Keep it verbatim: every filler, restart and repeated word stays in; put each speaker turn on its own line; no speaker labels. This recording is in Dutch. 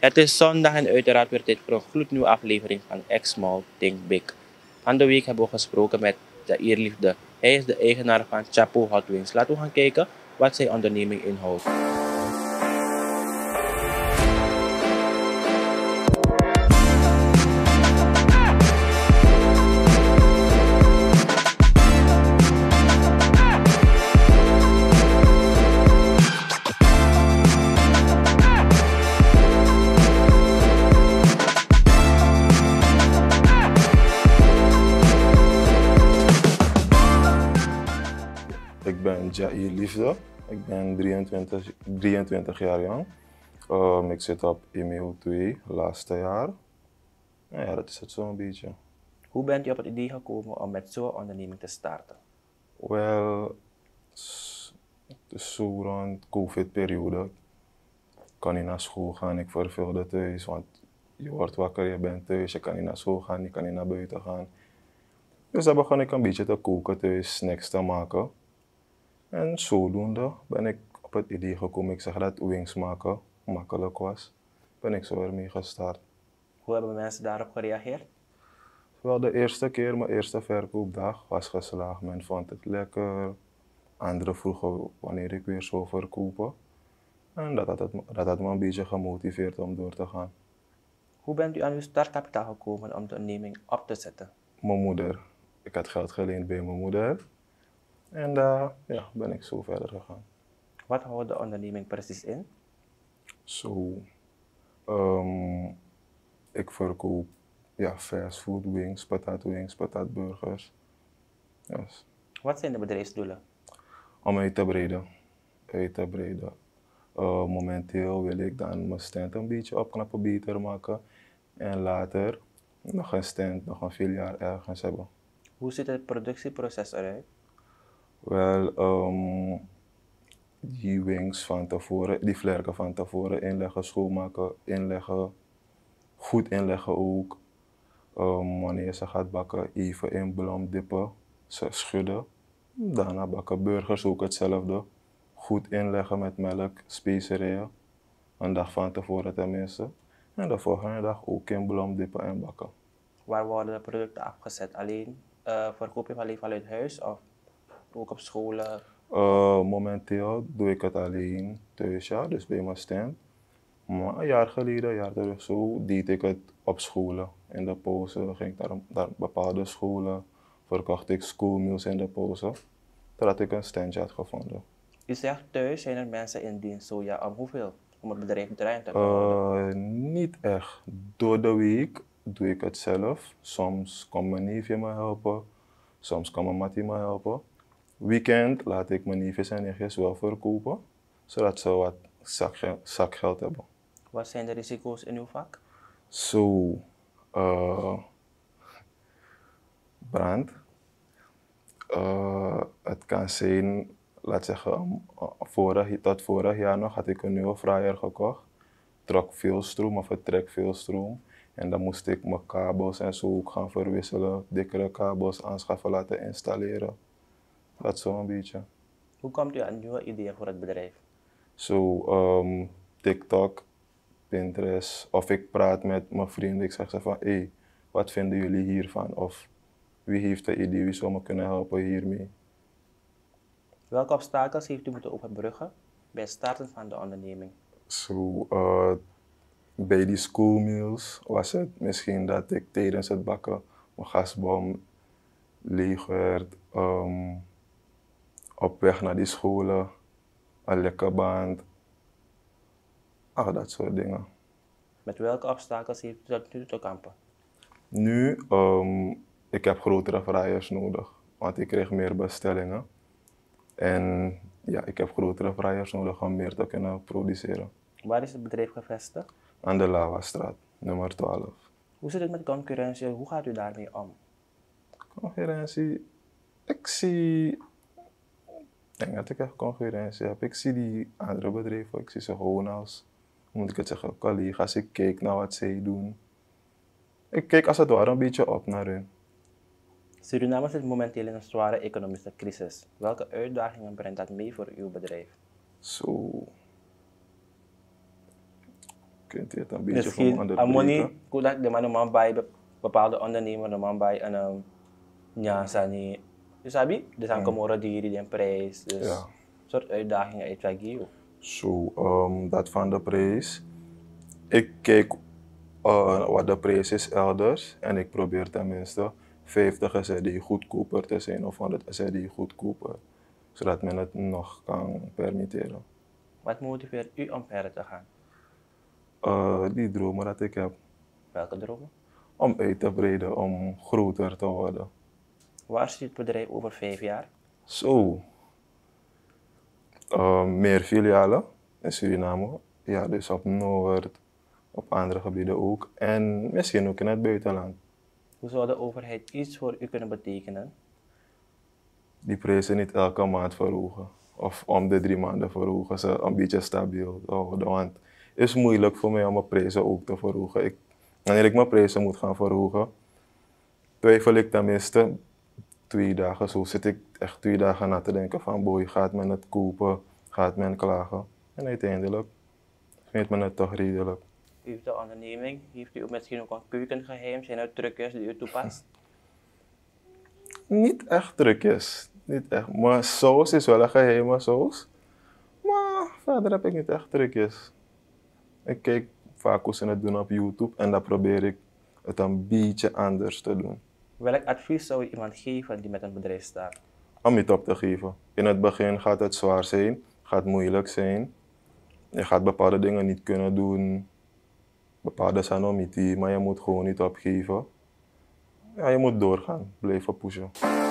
Het is zondag en uiteraard weer tijd voor een gloednieuwe aflevering van X-Small Think Big. Van de week hebben we gesproken met de eerliefde. Hij is de eigenaar van Chapo Hot Wings. Laten we gaan kijken wat zijn onderneming inhoudt.
Ik ben Jair Liefde, ik ben drieëntwintig, drieëntwintig jaar jong. Um, ik zit op M E O twee, laatste jaar. Nou ja, dat is het zo'n beetje.
Hoe bent u op het idee gekomen om met zo'n onderneming te starten?
Wel, s- het is zo rond COVID-periode. Ik kan niet naar school gaan, ik verveelde thuis, want je wordt wakker, je bent thuis, je kan niet naar school gaan, je kan niet naar buiten gaan. Dus dan begon ik een beetje te koken thuis, snacks te maken. En zodoende ben ik op het idee gekomen, ik zeg dat wings maken makkelijk was, ben ik zo ermee gestart.
Hoe hebben mensen daarop gereageerd?
Wel, de eerste keer, mijn eerste verkoopdag, was geslaagd. Men vond het lekker. Anderen vroegen wanneer ik weer zou verkopen. En dat had, het, dat had me een beetje gemotiveerd om door te gaan.
Hoe bent u aan uw startkapitaal gekomen om de onderneming op te zetten?
Mijn moeder. Ik had geld geleend bij mijn moeder. En daar ja, ben ik zo verder gegaan.
Wat houdt de onderneming precies in?
Zo. ehm, ik verkoop ja, fast food wings, patat wings, patatburgers. Yes.
Wat zijn de bedrijfsdoelen?
Om uit te breiden. Uit te breiden. Uh, momenteel wil ik dan mijn stand een beetje opknappen, beter maken. En later nog een stand, nog een filiaal ergens hebben.
Hoe ziet het productieproces eruit?
Wel, um, die wings van tevoren, die vlerken van tevoren inleggen, schoonmaken, inleggen. Goed inleggen ook. Um, wanneer je ze gaat bakken, even in blom dippen, ze schudden. Daarna bakken burgers ook hetzelfde. Goed inleggen met melk, specerijen. Een dag van tevoren tenminste. En de volgende dag ook in blom dippen en bakken.
Waar worden de producten afgezet? Alleen uh, verkoop je alleen vanuit huis of ook op scholen?
Uh, momenteel doe ik het alleen thuis, ja, dus bij mijn stand. Maar een jaar geleden, een jaar terug zo, deed ik het op scholen. In de pauze ging ik naar, naar bepaalde scholen, verkocht ik schoolmeals in de pauze. Totdat ik een standje had gevonden.
U zegt thuis zijn er mensen in dienst, zo ja, om hoeveel? Om het bedrijf draaiend te houden?
Uh, niet echt. Door de week doe ik het zelf. Soms komt mijn neefje me helpen, soms komt mijn mattie me helpen. Weekend laat ik mijn neefjes en nichtjes wel verkopen, zodat ze wat zakge zakgeld hebben.
Wat zijn de risico's in uw vak?
Zo, uh, brand. Uh, het kan zijn, laat zeggen, vorig, tot vorig jaar nog had ik een nieuwe fryer gekocht. Trok veel stroom of het trekt veel stroom. En dan moest ik mijn kabels en zo ook gaan verwisselen, dikkere kabels aanschaffen, laten installeren. Dat zo een beetje.
Hoe komt u aan nieuwe ideeën voor het bedrijf?
Zo, um, TikTok, Pinterest, of ik praat met mijn vrienden, ik zeg ze van, hé, hey, wat vinden jullie hiervan? Of wie heeft een idee, wie zou me kunnen helpen hiermee?
Welke obstakels heeft u moeten overbruggen bij het starten van de onderneming?
Zo, uh, bij die schoolmeals was het misschien dat ik tijdens het bakken mijn gasbom leeg werd. Um, op weg naar die scholen, een lekke band. Ah, dat soort dingen.
Met welke obstakels heeft u tot nu te kampen?
Nu, um, ik heb grotere fryers nodig, want ik kreeg meer bestellingen. En ja, ik heb grotere fryers nodig om meer te kunnen produceren.
Waar is het bedrijf gevestigd?
Aan de Lavastraat, nummer twaalf.
Hoe zit het met concurrentie? Hoe gaat u daarmee om?
Concurrentie, ik zie, ik denk dat ik echt concurrentie heb. Ik zie die andere bedrijven, ik zie ze gewoon als, hoe moet ik het zeggen, collega's. Ik kijk naar wat zij doen. Ik kijk als het ware een beetje op naar hun.
Suriname zit momenteel in een zware economische crisis. Welke uitdagingen brengt dat mee voor uw bedrijf?
Zo. kunt je het een beetje voor me
Misschien,
onderbreken?
amoni, kulat, de man naman bij bepaalde ondernemer naman bij en um, ja, sani, je sabi, de zijn komora diri, de prijs, dus
Ja.
soort uitdagingen uit Wagyu.
Zo, um, dat van de prijs. Ik kijk uh, wat de prijs is elders en ik probeer tenminste vijftig S I D goedkoper te zijn of honderd S I D goedkoper, zodat men het nog kan permitteren.
Wat motiveert u om verder te gaan?
Uh, die dromen dat ik heb,
Welke dromen?
om uit te breiden, om groter te worden.
Waar zit het bedrijf over vijf jaar?
Zo, uh, meer filialen in Suriname, ja, dus op Noord, op andere gebieden ook en misschien ook in het buitenland.
Hoe zou de overheid iets voor u kunnen betekenen?
Die prijzen niet elke maand verhogen of om de drie maanden verhogen, ze een beetje stabiel houden. Want het is moeilijk voor mij om mijn prijzen ook te verhogen. Ik, wanneer ik mijn prijzen moet gaan verhogen, twijfel ik tenminste twee dagen. Zo zit ik echt twee dagen na te denken van boy, gaat men het kopen, gaat men klagen? En uiteindelijk vindt men het toch redelijk.
U heeft de onderneming, heeft u ook misschien ook een keukengeheim, zijn er trucjes die u toepast?
Niet echt trucjes, niet echt. Maar saus is wel een geheime saus. Maar verder heb ik niet echt trucjes. Ik kijk vaak hoe ze het doen op YouTube en dan probeer ik het een beetje anders te doen.
Welk advies zou u iemand geven die met een bedrijf staat?
Om niet op te geven. In het begin gaat het zwaar zijn, gaat moeilijk zijn. Je gaat bepaalde dingen niet kunnen doen, bepaalde sanomiti, maar je moet gewoon niet opgeven. Ja, je moet doorgaan, blijven pushen.